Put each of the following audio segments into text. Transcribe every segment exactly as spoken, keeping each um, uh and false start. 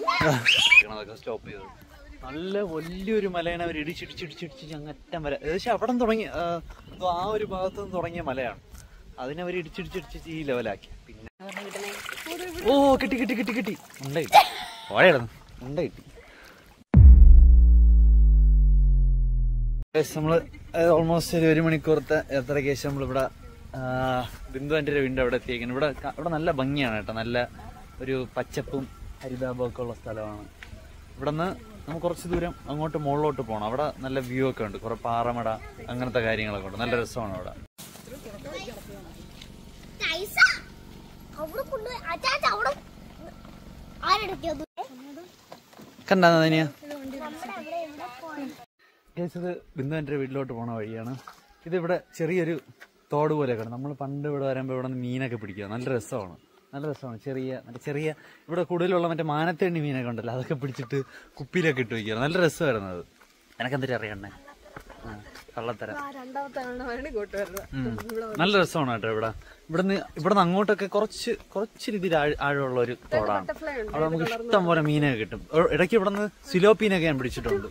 Stop ചെയ്തത്. നല്ല വലിയൊരു മലയാണ് അവർ ഇടിച്ചിടിച്ചിടിച്ചിടിച്ച് അങ്ങറ്റം വരെ. ഏകദേശം അവിടെ തുടങ്ങി ആ ഒരു ഭാഗത്ത് നിന്ന് തുടങ്ങിയ മലയാണ്. അതിനവർ ഇടിച്ചിടിച്ചിടിച്ച് ഈ ലെവലാക്കി. പിന്നെ ഓ കിട്ടി കിട്ടി കിട്ടി കിട്ടി ഉണ്ട കിട്ടി ഓഴയിടുന്നു ഉണ്ട കിട്ടി. നമ്മള് ഓൾമോസ്റ്റ് ഒരു ഒരു മണിക്കൂറത്തെ യാത്രയ്ക്ക് ശേഷം നമ്മളിവിടെ ബിന്ദു ആന്റിയുടെ വീടിന്റെ അവിടെ എത്തിയേക്കുന്നത്. ഇവിടെ ഇവിടെ നല്ല ഭംഗിയാണ് കേട്ടോ. നല്ല ഒരു പച്ചപ്പും ഹരിതാപവും ഒക്കെ ഉള്ള സ്ഥലമാണ്. ഇവിടെ നിന്ന് നമുക്ക് കുറച്ച് ദൂരം അങ്ങോട്ട് മുകളിലോട്ട് പോകണം. അവിടെ നല്ല വ്യൂ ഒക്കെ ഉണ്ട്. കുറെ പാറമട അങ്ങനത്തെ കാര്യങ്ങളൊക്കെ ഉണ്ട്. നല്ല രസമാണ് അവിടെ. കണ്ടാ തനിയാ ഇത് ബിന്ദു ആന്റിയുടെ വീട്ടിലോട്ട് പോണ വഴിയാണ്. ഇതിവിടെ ചെറിയൊരു തോട് പോലെയൊക്കെ ഉണ്ട്. നമ്മൾ പണ്ട് ഇവിടെ വരുമ്പോൾ ഇവിടെ നിന്ന് മീനൊക്കെ പിടിക്കുക. നല്ല രസമാണ് നല്ല രസമാണ്. ചെറിയ മറ്റേ ചെറിയ ഇവിടെ കൂടുതലുള്ള മറ്റേ മാനത്തേണ്ണി മീനൊക്കെ ഉണ്ടല്ലോ, അതൊക്കെ പിടിച്ചിട്ട് കുപ്പിയിലൊക്കെ ഇട്ട് വയ്ക്കുക. നല്ല രസമായിരുന്നു അത്. എനക്കെന്തിട്ട് അറിയണ്ടേ കള്ളത്തരം. നല്ല രസമാണ് കേട്ടോ. ഇവിടെ ഇവിടുന്ന് ഇവിടുന്ന് അങ്ങോട്ടൊക്കെ കുറച്ച് കുറച്ച് രീതിയിൽ ആഴമുള്ള ഒരു തോടാണ്. അവിടെ നമുക്ക് ഇഷ്ടം പോലെ മീനൊക്കെ കിട്ടും. ഇടയ്ക്ക് ഇവിടെ നിന്ന് സിലോപ്പീനൊക്കെ ഞാൻ പിടിച്ചിട്ടുണ്ട്.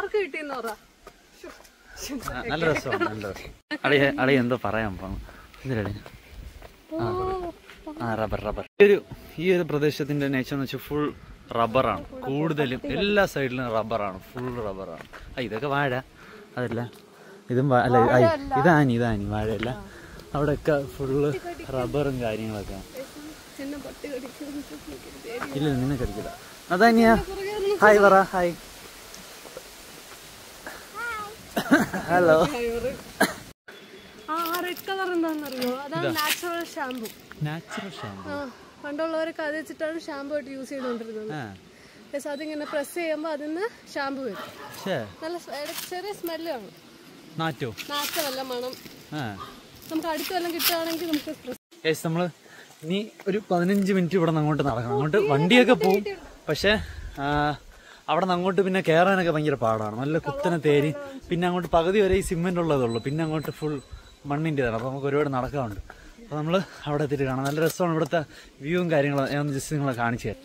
നല്ല രസമാണ് നല്ല രസം. അളിയ അളിയ എന്തോ പറയാൻ പോണം. എന്തിനടി ആ റബ്ബർ റബ്ബർ ഒരു ഈ ഒരു പ്രദേശത്തിന്റെ നേച്ചർ എന്ന് വെച്ചാൽ ഫുൾ റബ്ബറാണ്. കൂടുതലും എല്ലാ സൈഡിലും റബ്ബറാണ്. ഫുൾ റബ്ബറാണ്. ആ ഇതൊക്കെ വാഴ അതല്ല ഇതും അല്ല ഇതാനി ഇതാനി വാഴയല്ല. അവിടെയൊക്കെ ഫുള്ള് റബ്ബറും കാര്യങ്ങളൊക്കെ. ഇല്ല നിന്നെ കടിക്കില്ല. അതാനിയാ ഹായ് പറ. Hi hello. Natural shampoo. Natural shampoo പണ്ടുള്ളവരൊക്കെ അത് വെച്ചിട്ടാണ് ഷാമ്പു ആയിട്ട് യൂസ് ചെയ്തോണ്ടിരുന്നത്. അതിങ്ങനെ പ്രസ് ചെയ്യുമ്പോ അതിന്ന് ഷാമ്പു വരും. നല്ല ചെറിയ സ്മെല്ലാണ്. നാറ്റോ നാറ്റമല്ല മണം. നമുക്ക് അടുത്ത് വല്ലതും കിട്ടുകയാണെങ്കിൽ നമുക്ക് നമ്മള് ഇനി ഒരു പതിനഞ്ച് മിനിറ്റ് ഇവിടെ നിന്ന് അങ്ങോട്ട് നടക്കണം. അങ്ങോട്ട് വണ്ടിയൊക്കെ പോകും. പക്ഷെ അവിടെ നിന്ന് അങ്ങോട്ട് പിന്നെ കയറാനൊക്കെ ഭയങ്കര പാടാണ്. നല്ല കുത്തനെ തേരി. പിന്നെ അങ്ങോട്ട് പകുതി വരെ ഈ സിമെന്റ് ഉള്ളതുള്ളൂ. പിന്നെ അങ്ങോട്ട് ഫുൾ മണ്ണിൻ്റെതാണ്. അപ്പോൾ നമുക്ക് ഒരുപാട് നടക്കാറുണ്ട്. അപ്പോൾ നമ്മൾ അവിടെ എത്തിയിട്ട് കാണാം. നല്ല രസമാണ് ഇവിടുത്തെ വ്യൂവും കാര്യങ്ങളും. ഞാൻ ജസ്റ്റ് നിങ്ങളെ കാണിച്ചു തരാം.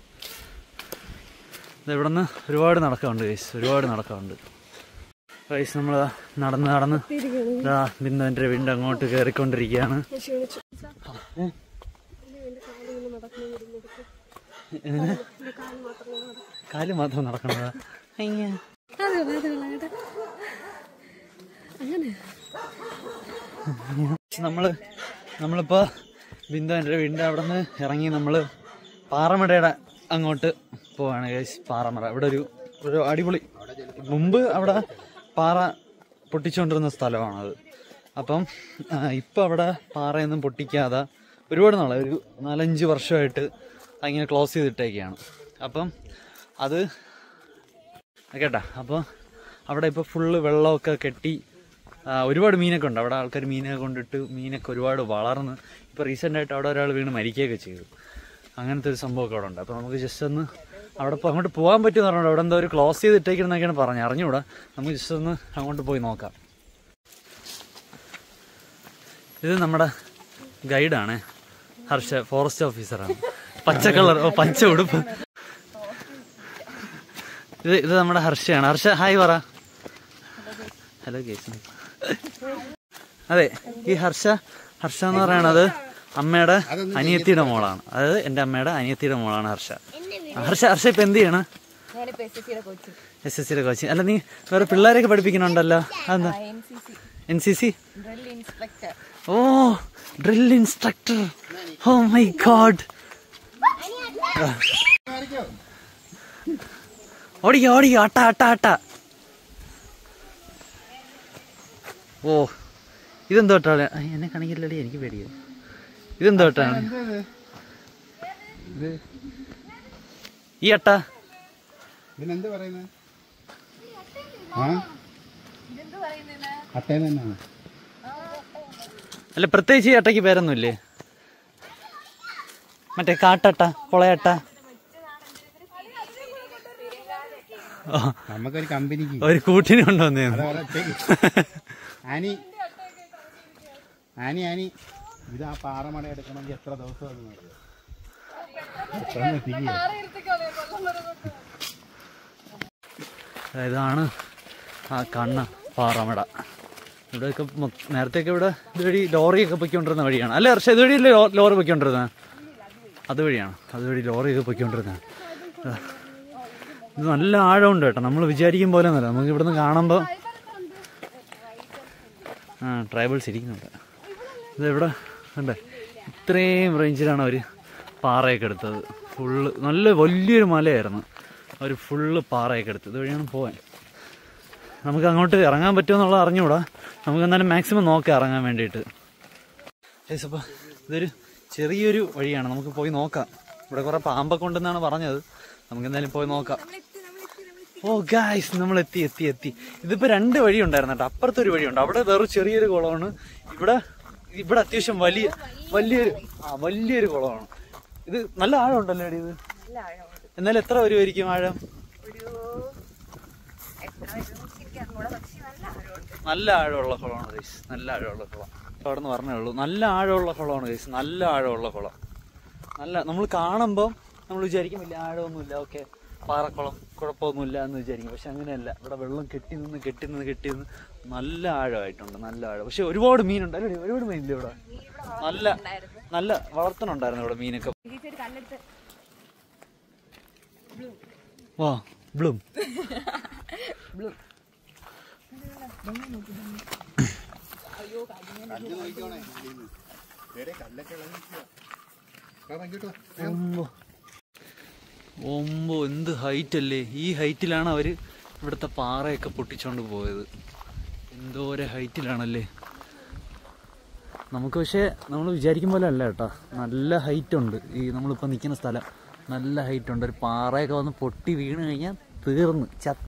ഇവിടെ നിന്ന് ഒരുപാട് നടക്കാറുണ്ട് ഗൈസ്. ഒരുപാട് നടക്കാറുണ്ട് ഗൈസ്. നമ്മൾ നടന്ന് നടന്ന് ഇതാ ബിന്ദു ആന്റിയുടെ വീടിൻ്റെ അങ്ങോട്ട് കയറിക്കൊണ്ടിരിക്കുകയാണ്. കാല് മാത്രം നടക്കണതാ. നമ്മള് നമ്മളിപ്പോ ബിന്ദു ആന്റിയുടെ വീടിന്റെ അവിടെ നിന്ന് ഇറങ്ങി നമ്മള് പാറമടയുടെ അങ്ങോട്ട് പോവാണ് ഗൈസ്. പാറമട ഇവിടെ ഒരു ഒരു അടിപൊളി, മുമ്പ് അവിടെ പാറ പൊട്ടിച്ചുകൊണ്ടിരുന്ന സ്ഥലമാണത്. അപ്പം ഇപ്പം അവിടെ പാറയൊന്നും പൊട്ടിക്കാതെ ഒരുപാട് നാളെ ഒരു നാലഞ്ച് വർഷമായിട്ട് അങ്ങനെ ക്ലോസ് ചെയ്തിട്ടേക്കാണ്. അപ്പം അത് കേട്ടാ. അപ്പോൾ അവിടെ ഇപ്പോൾ ഫുള്ള് വെള്ളമൊക്കെ കെട്ടി ഒരുപാട് മീനൊക്കെ ഉണ്ട്. അവിടെ ആൾക്കാർ മീനൊക്കെ കൊണ്ടിട്ട് മീനൊക്കെ ഒരുപാട് വളർന്ന് ഇപ്പോൾ റീസെൻ്റായിട്ട് അവിടെ ഒരാൾ വീണ് മരിക്കുകയൊക്കെ ചെയ്തു. അങ്ങനത്തെ ഒരു സംഭവമൊക്കെ അവിടെ ഉണ്ട്. അപ്പോൾ നമുക്ക് ജസ്റ്റ് ഒന്ന് അവിടെ ഇപ്പോൾ അങ്ങോട്ട് പോകാൻ പറ്റുമെന്ന് പറഞ്ഞുകൊണ്ട് അവിടെ എന്തോ ഒരു ക്ലോസ് ചെയ്തിട്ടേക്കുന്നൊക്കെയാണ് പറഞ്ഞത്. അറിഞ്ഞുകൂടാ. നമുക്ക് ജസ്റ്റ് ഒന്ന് അങ്ങോട്ട് പോയി നോക്കാം. ഇത് നമ്മുടെ ഗൈഡാണ് ഹർഷ, ഫോറസ്റ്റ് ഓഫീസറാണ്. പച്ച കളർ ഓ പച്ച ഉടുപ്പ്. ഇത് ഇത് നമ്മുടെ ഹർഷയാണ്. ഹർഷ ഹായ് പറ. ഹലോ കേസ്. അതെ ഈ ഹർഷ ഹർഷ എന്ന് പറയണത് അമ്മയുടെ അനിയത്തിയുടെ മോളാണ്. അതായത് എൻ്റെ അമ്മയുടെ അനിയത്തിയുടെ മോളാണ് ഹർഷ. ഹർഷ ഹർഷ ഇപ്പൊ എന്ത് ചെയ്യണം? എസ് എസ് സിയുടെ കോച്ചിങ്. അല്ല നീ വേറെ പിള്ളേരെയൊക്കെ പഠിപ്പിക്കണുണ്ടല്ലോ. അതെന്താ? N C C. Oh drill instructor. Oh my god. ഓടിക്കോ ഓടിക്കോ അട്ട അട്ട അട്ട. ഓ ഇതെന്തോട്ടാണ്? എന്നെ കാണിക്കില്ലടി, എനിക്ക് പേടിയ. ഇതെന്തോട്ടാണ് ഈ അട്ട? അല്ല പ്രത്യേകിച്ച് ഈ അട്ടയ്ക്ക് പേരൊന്നുമില്ലേ? മറ്റേ കാട്ടട്ട, കൊളയട്ട. നമുക്കൊരു കമ്പനിക്ക് ഒരു കൂട്ടിന് കൊണ്ടുവന്നേ. ആനി ആനി ആനി ഇത് ആ പാറമട എടുക്കണമെങ്കിൽ എത്ര ദിവസം അത് ഇതാണ് ആ കണ്ണ പാറമട. ഇവിടെയൊക്കെ നേരത്തെയൊക്കെ ഇവിടെ ഇതുവഴി ലോറിയൊക്കെ പൊയ്ക്കൊണ്ടിരുന്ന വഴിയാണ് അല്ലേ ഹർഷ? ഇതുവഴിയല്ലേ ലോറി പൊയ്ക്കൊണ്ടിരുന്നത്? അതുവഴിയാണ്, അതുവഴി ലോറിയൊക്കെ പൊയ്ക്കൊണ്ടിരുന്നത്. ഇത് നല്ല ആഴമുണ്ട് കേട്ടോ, നമ്മൾ വിചാരിക്കും പോലെ ഒന്നുമല്ല. നമുക്ക് ഇവിടുന്ന് കാണുമ്പോൾ ആ ട്രൈബൽസ് ഇരിക്കുന്നുണ്ട്. ഇത് ഇവിടെ ഉണ്ട്, ഇത്രയും റേഞ്ചിലാണ് അവർ പാറയൊക്കെ എടുത്തത്. ഫുള്ള് നല്ല വലിയൊരു മലയായിരുന്നു, അവർ ഫുള്ള് പാറയൊക്കെ എടുത്തത്. ഇതുവഴിയാണ് പോകാൻ. നമുക്ക് അങ്ങോട്ട് ഇറങ്ങാൻ പറ്റുമെന്നുള്ളത് അറിഞ്ഞുകൂടാ, നമുക്ക് എന്തായാലും മാക്സിമം നോക്കാം ഇറങ്ങാൻ വേണ്ടിയിട്ട്. ഏസ് അപ്പോൾ ഇതൊരു ചെറിയൊരു വഴിയാണ്, നമുക്ക് പോയി നോക്കാം. ഇവിടെ കുറേ പാമ്പൊക്കെ ഉണ്ടെന്നാണ് പറഞ്ഞത്, നമുക്ക് എന്തായാലും പോയി നോക്കാം. ഓ ഗായ്സ്, നമ്മൾ എത്തി എത്തി എത്തി ഇതിപ്പോൾ രണ്ട് വഴി ഉണ്ടായിരുന്നു കേട്ടോ. അപ്പുറത്തൊരു വഴിയുണ്ട്, അവിടെ വേറെ ചെറിയൊരു കുളമാണ്. ഇവിടെ ഇവിടെ അത്യാവശ്യം വലിയ വലിയൊരു ആ വലിയൊരു കുളമാണ്. ഇത് നല്ല ആഴം ഉണ്ടല്ലോ എടി ഇത്. എന്നാലും എത്ര വരുമായിരിക്കും ആഴം? നല്ല ആഴമുള്ള കുളമാണ് ഗൈസ്, നല്ല ആഴമുള്ള കുളം. അവിടെ നിന്ന് പറഞ്ഞേ ഉള്ളൂ, നല്ല ആഴമുള്ള കുളമാണ് ഗൈസ്, നല്ല ആഴമുള്ള കുളം. നല്ല നമ്മൾ കാണുമ്പോൾ നമ്മൾ വിചാരിക്കും വലിയ ആഴമൊന്നുമില്ല, ഓക്കെ പാറക്കുളം കുഴപ്പമൊന്നുമില്ല എന്ന് വിചാരിക്കും. പക്ഷെ അങ്ങനെയല്ല, ഇവിടെ വെള്ളം കെട്ടി നിന്ന് കെട്ടി നിന്ന് കെട്ടി നിന്ന് നല്ല ആഴമായിട്ടുണ്ട്, നല്ല ആഴം. പക്ഷെ ഒരുപാട് മീനുണ്ട് അല്ലേ? ഒരുപാട് മീനില്ല ഇവിടെ? നല്ല നല്ല വളർത്തണുണ്ടായിരുന്നു ഇവിടെ മീനൊക്കെ. വാ ബ്ലൂം ഒമ്പോ എന്ത് ഹൈറ്റ് അല്ലേ! ഈ ഹൈറ്റിലാണ് അവര് ഇവിടുത്തെ പാറയൊക്കെ പൊട്ടിച്ചോണ്ട് പോയത്. എന്തോരം ഹൈറ്റിലാണല്ലേ! നമുക്ക് പക്ഷേ നമ്മൾ വിചാരിക്കും പോലെ അല്ല കേട്ടോ, നല്ല ഹൈറ്റ് ഉണ്ട്. ഈ നമ്മളിപ്പോൾ നിൽക്കുന്ന സ്ഥലം നല്ല ഹൈറ്റ് ഉണ്ട്. ഒരു പാറയൊക്കെ വന്ന് പൊട്ടി വീണ് കഴിഞ്ഞാൽ തീർന്ന് ചത്ത്.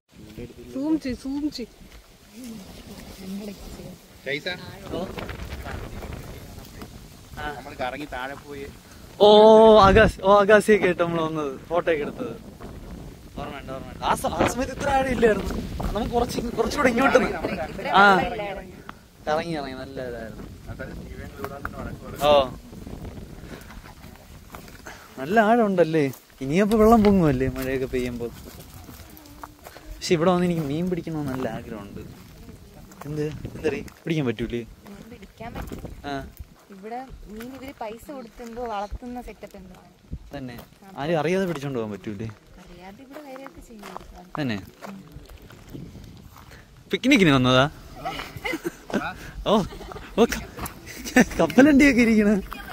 കറങ്ങി താഴെ പോയി. ഓ ആകാശ്, ഓ ആകാശയൊക്കെ ആയിട്ട് നമ്മൾ വന്നത്, ഫോട്ടോ ഒക്കെ എടുത്തത് ഓർമ്മയുണ്ട്, ഓർമ്മയുണ്ട്. ആ ആ സമയത്ത് ഇത്ര ആഴം ഇല്ലായിരുന്നു, നമുക്ക് കുറച്ച് കുറച്ചുകൂടെ ഇങ്ങോട്ട് ആ കറങ്ങി ഇറങ്ങി നല്ല ഇതായിരുന്നു. ഓ നല്ല ആഴം ഉണ്ടല്ലേ. ഇനിയപ്പോ വെള്ളം പൊങ്ങുമല്ലേ മഴയൊക്കെ പെയ്യുമ്പോൾ. പക്ഷെ ഇവിടെ വന്ന് എനിക്ക് മീൻ പിടിക്കണമെന്ന് നല്ല ആഗ്രഹമുണ്ട്. എന്ത് എന്തറി പിടിക്കാൻ പറ്റൂലേ? ആ ഇവിടെ മീൻ ഇവര് പൈസ കൊടുത്തെന്തോ വളർത്തുന്ന സെറ്റപ്പ് എന്തോ തന്നെ. ആരും അറിയാതെ പിടിച്ചോണ്ട് പോകാൻ പറ്റൂലേ? അറിയാതെ ഇവിടെ വരെയൊക്കെ ചെയ്യും തന്നെ. പിക്നിക്കിന് വന്നതാ? ഓ ഓ കപ്പലണ്ടിയൊക്കെ ഇരിക്കണ.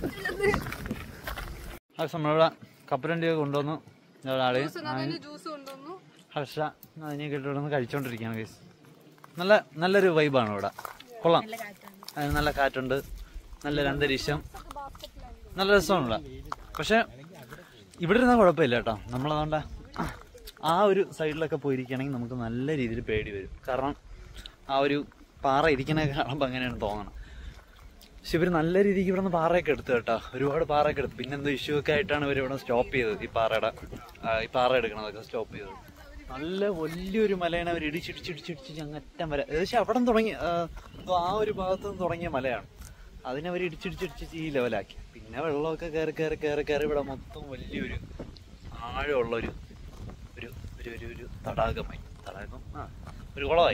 നമ്മളിവിടെ കപ്പലണ്ടിയൊക്കെ കൊണ്ടുവന്നു. ഒരാള് ഹർഷ അതിനൊക്കെ ഇട്ടുകൊണ്ടൊന്ന് കഴിച്ചോണ്ടിരിക്കുകയാണ് ഗൈസ്. നല്ല നല്ലൊരു വൈബാണ് ഇവിടെ, കൊള്ളാം. നല്ല കാറ്റുണ്ട്, നല്ലൊരു അന്തരീക്ഷം, നല്ല രസമാണ് ഇവിടെ. പക്ഷെ ഇവിടെ ഇരുന്നാൽ കുഴപ്പമില്ല കേട്ടോ. നമ്മളതുകൊണ്ട് ആ ഒരു സൈഡിലൊക്കെ പോയിരിക്കുകയാണെങ്കിൽ നമുക്ക് നല്ല രീതിയിൽ പേടി വരും. കാരണം ആ ഒരു പാറ ഇരിക്കണ കാണുമ്പോൾ അങ്ങനെയാണ് തോന്നണം. പക്ഷെ ഇവർ നല്ല രീതിക്ക് ഇവിടെ നിന്ന് പാറയൊക്കെ എടുത്തു കേട്ടോ, ഒരുപാട് പാറയൊക്കെ എടുത്തു. പിന്നെന്തോ ഇഷ്യൂ ഒക്കെ ആയിട്ടാണ് ഇവർ ഇവിടെ സ്റ്റോപ്പ് ചെയ്തത്. ഈ പാറയുടെ ഈ പാറ എടുക്കണതൊക്കെ സ്റ്റോപ്പ് ചെയ്തത്. നല്ല വലിയൊരു മലയാണ് അവർ ഇടിച്ചിടിച്ചിടിച്ചിടിച്ച് അങ്ങറ്റം വരെ. ഏകദേശം അവിടെ നിന്ന് തുടങ്ങി ആ ഒരു ഭാഗത്ത് നിന്ന് തുടങ്ങിയ മലയാണ്. അതിനവർ ഇടിച്ചിടിച്ചിടിച്ച് ഈ ലെവലാക്കി. പിന്നെ വെള്ളമൊക്കെ കയറി കയറി കയറി കയറി ഇവിടെ മൊത്തം വലിയൊരു ആഴമുള്ളൊരു ഒരു ഒരു ഒരു ഒരു തടാകമായി. തടാകം ആ ഒരു കുളമായി.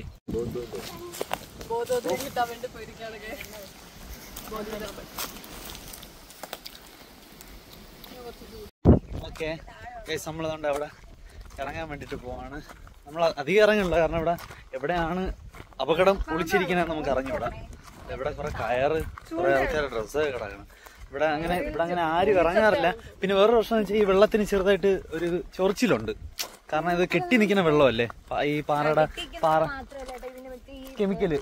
ഓക്കെ ഗൈസ്, നമ്മളതുകൊണ്ട് അവിടെ ഇറങ്ങാൻ വേണ്ടിയിട്ട് പോവാണ്. നമ്മൾ അധികം ഇറങ്ങണില്ല, കാരണം ഇവിടെ എവിടെയാണ് അപകടം ഒളിച്ചിരിക്കണേന്ന് നമുക്ക് അറിഞ്ഞൂടാ. ഇവിടെ കുറെ കയറ്, കുറെ ആൾക്കാരുടെ ഡ്രസ്സൊക്കെ കിടക്കണം. ഇവിടെ അങ്ങനെ ഇവിടെ അങ്ങനെ ആരും ഇറങ്ങാറില്ല. പിന്നെ വേറൊരു പ്രശ്നം വെച്ചാൽ ഈ വെള്ളത്തിന് ചെറുതായിട്ട് ഒരു ചൊറിച്ചിലുണ്ട്. കാരണം ഇത് കെട്ടി നിൽക്കുന്ന വെള്ളമല്ലേ, ഈ പാറയുടെ പാറ കെമിക്കല്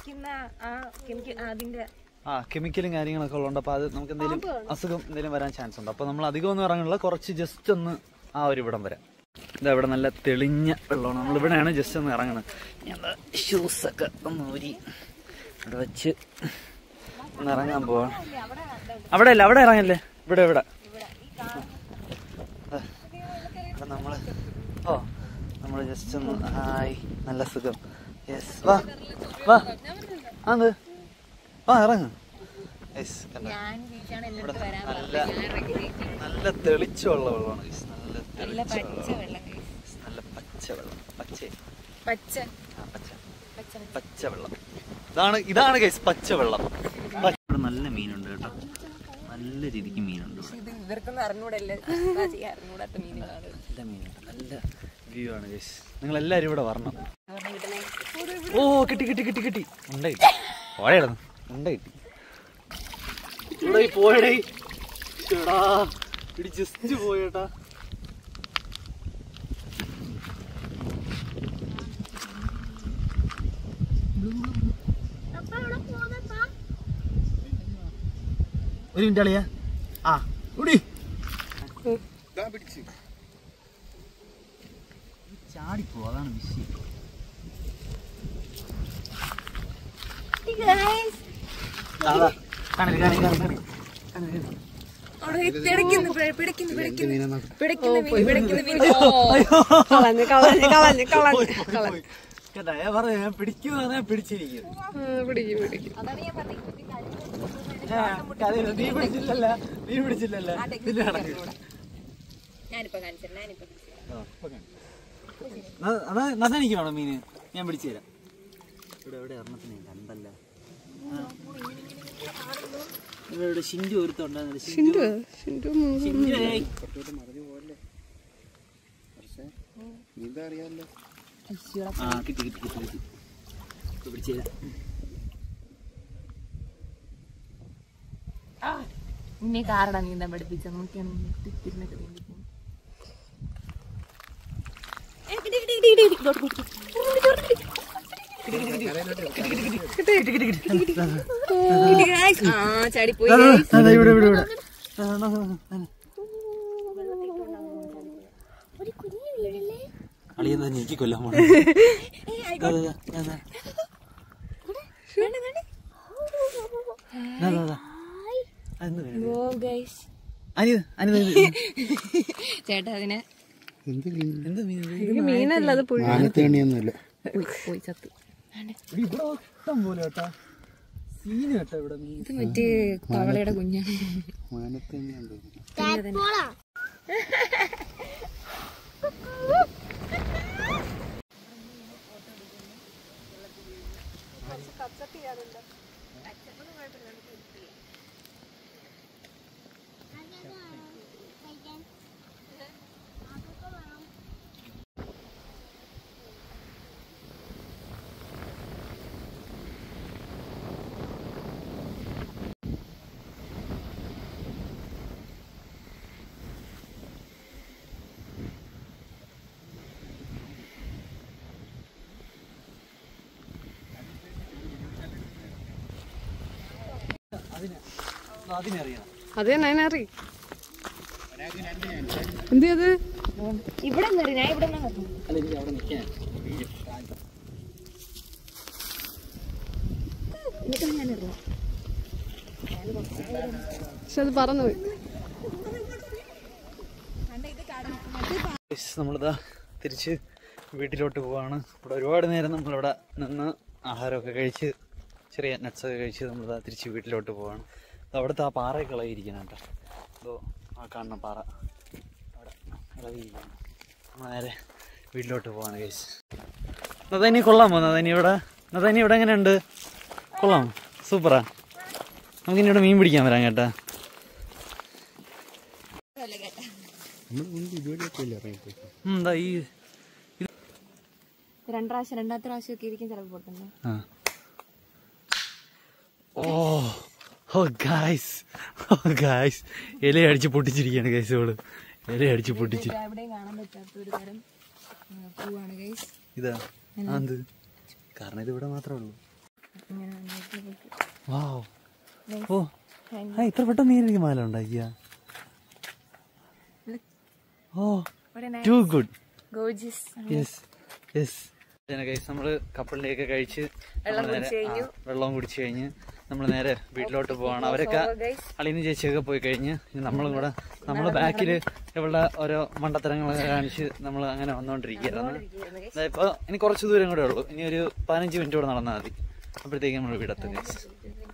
ആ കെമിക്കലും കാര്യങ്ങളൊക്കെ ഉള്ളതുകൊണ്ട് അപ്പൊ അത് നമുക്ക് എന്തെങ്കിലും അസുഖം എന്തെങ്കിലും വരാൻ ചാൻസ് ഉണ്ട്. അപ്പൊ നമ്മൾ അധികം ഒന്നും ഇറങ്ങണില്ല, കുറച്ച് ജസ്റ്റ് ഒന്ന് ആ ഒരു ഇവിടം വരാം. ഇതാ ഇവിടെ നല്ല തെളിഞ്ഞ വെള്ളമാണ്, നമ്മളിവിടെയാണ് ജസ്റ്റ് ഒന്ന് ഇറങ്ങുന്നത്. ഞാൻ ഷൂസൊക്കെ ഒന്ന് ഊരി ഇവിടെ വെച്ച് ഒന്ന് ഇറങ്ങാൻ പോവാ. അവിടെ അല്ല, അവിടെ ഇറങ്ങല്ലേ, ഇവിടെ ഇവിടെ നമ്മള് ഓ നമ്മള് ജസ്റ്റ് ഒന്ന് ഹായ്, നല്ല സുഖം. യെസ്, വാ വാ അത് വാ ഇറങ്ങ്. ഇവിടെ നല്ല നല്ല തെളിച്ചുള്ള വെള്ളമാണ്, നല്ല തെളിച്ച വെള്ളം, നല്ല പച്ച വെള്ളം, പച്ച പച്ച പച്ചവെള്ളം. ഇതാണ് ഇതാണ് ഗൈസ് പച്ചവെള്ളം. ഇവിടെ നല്ല മീനുണ്ട് കേട്ടോ, നല്ല രീതിക്ക് മീനുണ്ട്. ഇവർക്കൊന്നും അറിഞ്ഞൂടല്ലേ, അറിഞ്ഞൂടാത്ത മീനുകളാണ്. നല്ല മീനുണ്ട്, നല്ല വ്യൂ ആണ് ഗൈസ്. നിങ്ങൾ എല്ലാവരും ഇവിടെ വരണം. ഓ കിട്ടി കിട്ടി കിട്ടി കിട്ടി ഉണ്ടായി പോയായിരുന്നു ഉണ്ടായി ഇവിടെ പോയടേ ഇടി ജസ്റ്റ് പോയേട്ടാ. ഒരു മിനിറ്റ് അളിയാ. ആ ഉടി ചാടിപ്പോ, അതാണ് വിഷയം. ഞാൻ പറഞ്ഞു ഞാൻ പിടിക്കുവാ പിടിച്ചിരിക്കും. നീ പിടിച്ചില്ലല്ല നീ പിടിച്ചില്ലല്ല നദാനിക്ക് വേണം മീന്, ഞാൻ പിടിച്ചു തരാം. ഇവിടെ എവിടെ എറണത്തിന് കണ്ടല്ല, ഇവിടെ ഷിൻഡു ഒരുത്തുണ്ടായിരുന്നില്ല. ആ കിട്ടി കിട്ടി കിട്ടി കിട്ടി പിടിച്ചു തരാം. ഇന്നെ കാരണം നീന്താൻ പഠിപ്പിച്ച നോക്കിയാണ്. ചാടിപ്പോയി അളിയെന്താ എനിക്ക് കൊല്ലാൻ പോണ. ചേട്ടാ അതിനെ മീനല്ല, അത് മാനത്തേണിയൊന്നുമില്ല. പോയി ചത്തു. ഇത് മറ്റേ തവളയുടെ കുഞ്ഞാണ്. മാനത്തേണിയുണ്ടോ? അതെ നയനാറി എന്ത് ചെയ്ത് ഇവിടെ ഞാൻ ഇവിടെ പക്ഷെ അത് പറന്നുപോയി. നമ്മളിതാ തിരിച്ച് വീട്ടിലോട്ട് പോവാണ്. ഇവിടെ ഒരുപാട് നേരം നമ്മളിവിടെ നിന്ന് ആഹാരമൊക്കെ കഴിച്ച് ചെറിയ നട്ട്സൊക്കെ കഴിച്ച് നമ്മളിതാ തിരിച്ച് വീട്ടിലോട്ട് പോവാണ്. അവിടുത്തെ ആ പാറയൊക്കെ ഇളകിയിരിക്കണം കേട്ടോ. അതോ ആ കാണുന്ന പാറ അവിടെ ഇളകിയിരിക്കണം. നമ്മൾ നേരെ വീട്ടിലോട്ട് പോവാണ് കഴിച്ച്. നദാനി കൊള്ളാമോ? നദാനി ഇവിടെ നദാനി ഇവിടെ എങ്ങനെയുണ്ട്? കൊള്ളാമോ? സൂപ്പറാ. നമുക്കിനി ഇവിടെ മീൻ പിടിക്കാൻ വരാം കേട്ടാ. എന്താ ഈ രണ്ടു പ്രാവശ്യം രണ്ടാമത്തെ പ്രാവശ്യം ഒക്കെ ഇരിക്കും ചിലപ്പോൾ പൊട്ടുന്നത്. ഓ ഓ ഗായ്സ് ഓ ഗായ്സ് ഇല അടിച്ച് പൊട്ടിച്ചിരിക്കുകയാണ് ഗൈസ്. അവള് ഇല അടിച്ച് പൊട്ടിച്ച് എവിടെയും കാണാൻ പറ്റാത്ത ഒരു തരം പൂവാണ് ഗൈസ്. ഇതാ അത് കാരണം ഇത് ഇവിടെ മാത്രമേ ഉള്ളൂ. വാവ്. ഓ ആ ഇത്ര പെട്ടെന്ന് നീ എനിക്ക് മാല ഉണ്ടാക്കിയ. Oh too good. Yes yes. Guys നമ്മള് കപ്പലിലേക്ക് കഴിച്ച് വെള്ളം കുടിച്ചു കഴിഞ്ഞ് നമ്മൾ നേരെ വീട്ടിലോട്ട് പോവാണ്. അവരൊക്കെ അളിയനും ചേച്ചിയൊക്കെ പോയി കഴിഞ്ഞ് നമ്മളും കൂടെ നമ്മള് ബാക്കില് ഇവളുടെ ഓരോ മണ്ടത്തരങ്ങളൊക്കെ കാണിച്ച് നമ്മൾ അങ്ങനെ വന്നോണ്ടിരിക്കുകയാണ്. ഇപ്പൊ ഇനി കുറച്ച് ദൂരം കൂടെ ഉള്ളൂ. ഇനി ഒരു പതിനഞ്ച് മിനിറ്റ് കൂടെ നടന്നാൽ മതി. അപ്പോഴത്തേക്ക് നമ്മൾ വീടെത്തും.